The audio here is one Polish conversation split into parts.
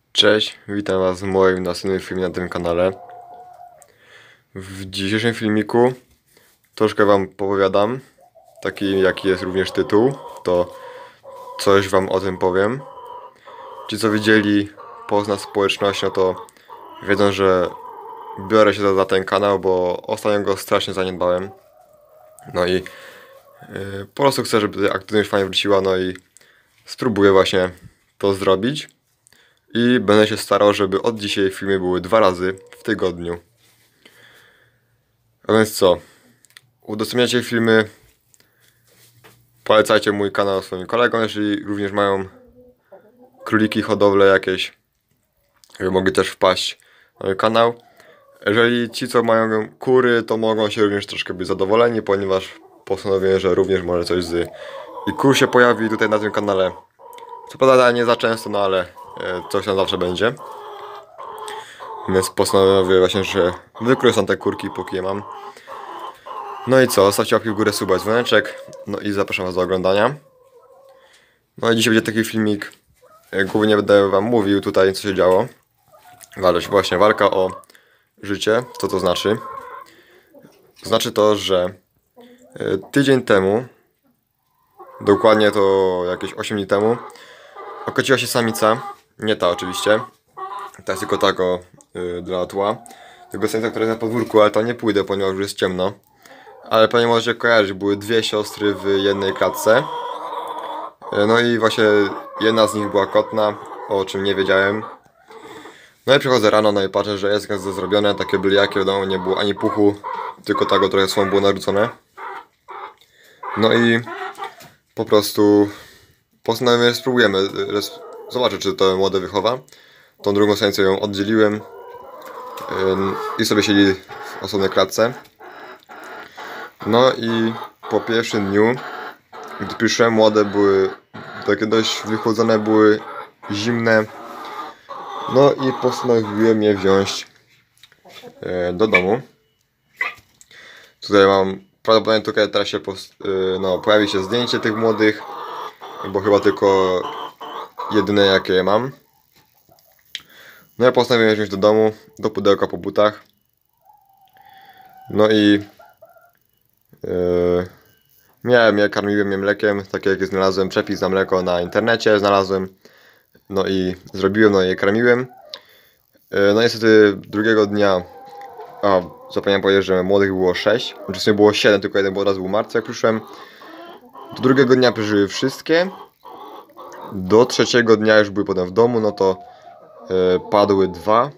Cześć, witam was w moim następnym filmie na tym kanale. W dzisiejszym filmiku troszkę wam powiadam, taki jaki jest również tytuł, to coś wam o tym powiem. Ci co widzieli Poznać społeczność, no to wiedzą, że biorę się za ten kanał, bo ostatnio go strasznie zaniedbałem. No i po prostu chcę, żeby aktywność fajnie wróciła, no i spróbuję właśnie to zrobić. I będę się starał, żeby od dzisiaj filmy były 2 razy w tygodniu. A więc co? Udostępniacie filmy, polecajcie mój kanał swoim kolegom, jeżeli również mają króliki, hodowle jakieś, żeby mogli też wpaść na mój kanał. Jeżeli ci co mają kury, to mogą się również troszkę być zadowoleni, ponieważ postanowiłem, że również może coś z i kur się pojawi tutaj na tym kanale. Co prawda nie za często, no ale coś tam zawsze będzie. Więc postanowiłem właśnie, że wykorzystam te kurki, póki je mam. No i co? Zostawcie łapki w górę, suba, dzwoneczek. No i zapraszam was do oglądania. No i dzisiaj będzie taki filmik. Głównie będę wam mówił tutaj, co się działo. Ale właśnie walka o życie. Co to znaczy? Znaczy to, że tydzień temu, dokładnie to jakieś 8 dni temu, okociła się samica. Nie ta oczywiście. Ta jest tylko tako dla tła. Tego samica, która jest na podwórku, ale to nie pójdę, ponieważ już jest ciemno. Ale pewnie możecie kojarzyć, były dwie siostry w jednej klatce. No i właśnie jedna z nich była kotna, o czym nie wiedziałem. No i przychodzę rano, no i patrzę, że jest gniazdo zrobione, takie byli jakie w domu, nie było ani puchu, tylko tego trochę słom było narzucone. No i po prostu postanowiłem, że spróbujemy, zobaczę czy to młode wychowa. Tą drugą samicę ją oddzieliłem i sobie siedzi w osobnej klatce. No i po pierwszym dniu, gdy przyszłem, młode były takie dość wychłodzone, były zimne. No i postanowiłem je wziąć do domu. Tutaj mam, prawdopodobnie tutaj teraz się pojawi się zdjęcie tych młodych, bo chyba tylko jedyne jakie mam. No ja postanowiłem je wziąć do domu, do pudełka po butach. No i karmiłem je mlekiem, takie jakie znalazłem, przepis na mleko na internecie znalazłem. No i zrobiłem, no i je karmiłem. No niestety drugiego dnia, zapomniałem powiedzieć, że młodych było 6, znaczy było 7, tylko jeden, bo od razu był martwy jak przyszłem. Do drugiego dnia przeżyły wszystkie. Do trzeciego dnia już były potem w domu, no to padły dwa.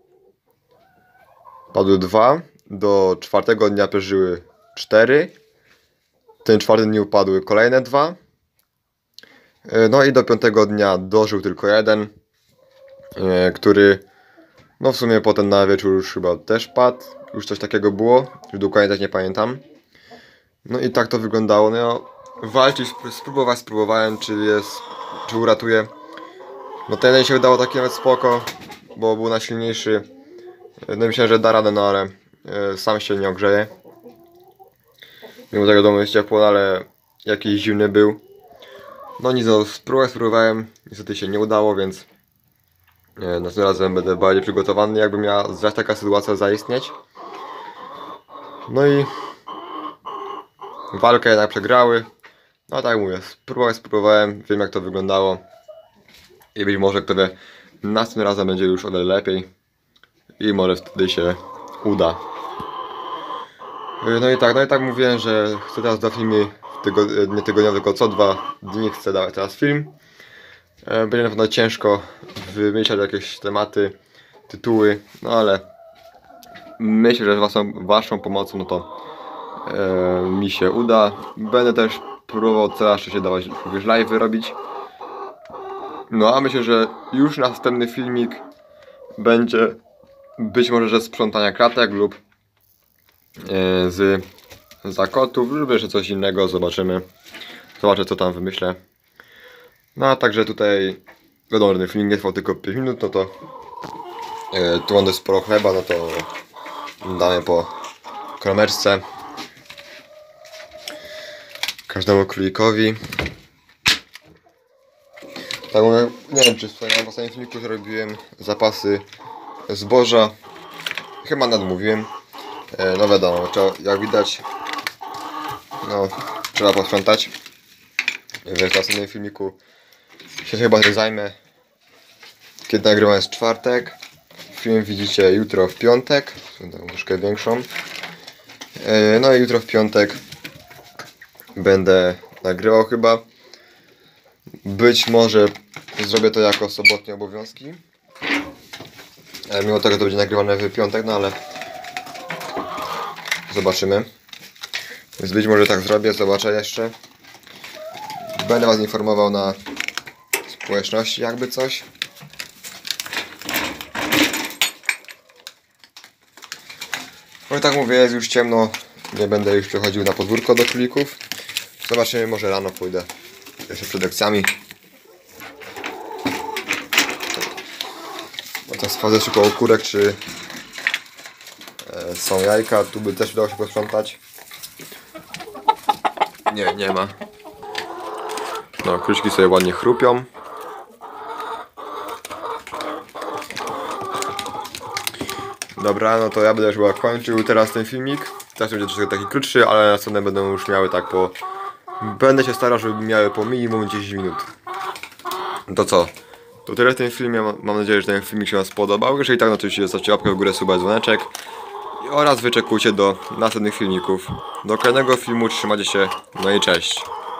Do czwartego dnia przeżyły 4. W tym czwartym dniu padły kolejne 2. No i do 5 dnia dożył tylko jeden, który no w sumie potem na wieczór już chyba też padł. Już coś takiego było, już dokładnie też nie pamiętam. No i tak to wyglądało. No walczyć, spróbowałem czy uratuję. No ten jeden się wydało taki nawet spoko, bo był najsilniejszy. No myślałem, że da radę, no ale sam się nie ogrzeje. Mimo tego domu jest ciepło, ale jakiś zimny był. No nic, no, spróbowałem, niestety się nie udało, więc następnym razem będę bardziej przygotowany, jakby miała zaś taka sytuacja zaistnieć. No i walkę jednak przegrały. No tak jak mówię, spróbowałem, wiem jak to wyglądało. I być może kto wie, następnym razem będzie już o wiele lepiej. I może wtedy się uda. No i tak mówiłem, że chcę teraz dać filmy nie tygodniowe, tylko co 2 dni chcę dawać teraz film. Będzie na pewno ciężko wymyślać jakieś tematy, tytuły, no ale myślę, że waszą pomocą no to mi się uda. Będę też próbował coraz częściej dawać również live'y robić. No a myślę, że już następny filmik będzie być może że sprzątania kratek lub z zakotów lub jeszcze coś innego, zobaczymy. Zobaczę co tam wymyślę. No a także tutaj wiadomo, że ten film nie trwał tylko 5 minut, no to tu mam dość sporo chleba, no to damy po kromeczce każdemu królikowi. Tak mówię, nie wiem czy wspomniałem w ostatnim filmiku, że robiłem zapasy zboża. Chyba nadmówiłem. No wiadomo, jak widać, no trzeba posprzątać. W następnym filmiku się chyba nie zajmę. Kiedy nagrywam jest czwartek. Film widzicie jutro w piątek. Troszkę większą. No i jutro w piątek będę nagrywał chyba. Być może zrobię to jako sobotnie obowiązki. Mimo tego to będzie nagrywane w piątek, no ale zobaczymy. Więc być może tak zrobię, zobaczę jeszcze. Będę was informował na społeczności, jakby coś. No i tak mówię, jest już ciemno. Nie będę już przechodził na podwórko do królików. Zobaczymy, może rano pójdę jeszcze przed lekcjami. No to sprawdzę jeszcze koło kurek, czy są jajka. Tu by też udało się posprzątać. Nie, nie ma. No, kruczki sobie ładnie chrupią. Dobra, no to ja będę już chyba kończył teraz ten filmik. Teraz będzie troszkę taki krótszy, ale następne będą już miały tak po... Będę się starał, żeby miały po minimum 10 minut. To co? To tyle w tym filmie. Mam nadzieję, że ten filmik się wam spodobał. Jeżeli tak, no to oczywiście zostawcie łapkę w górę, suba, dzwoneczek. Oraz wyczekujcie do następnych filmików. Do kolejnego filmu, trzymajcie się, no i cześć.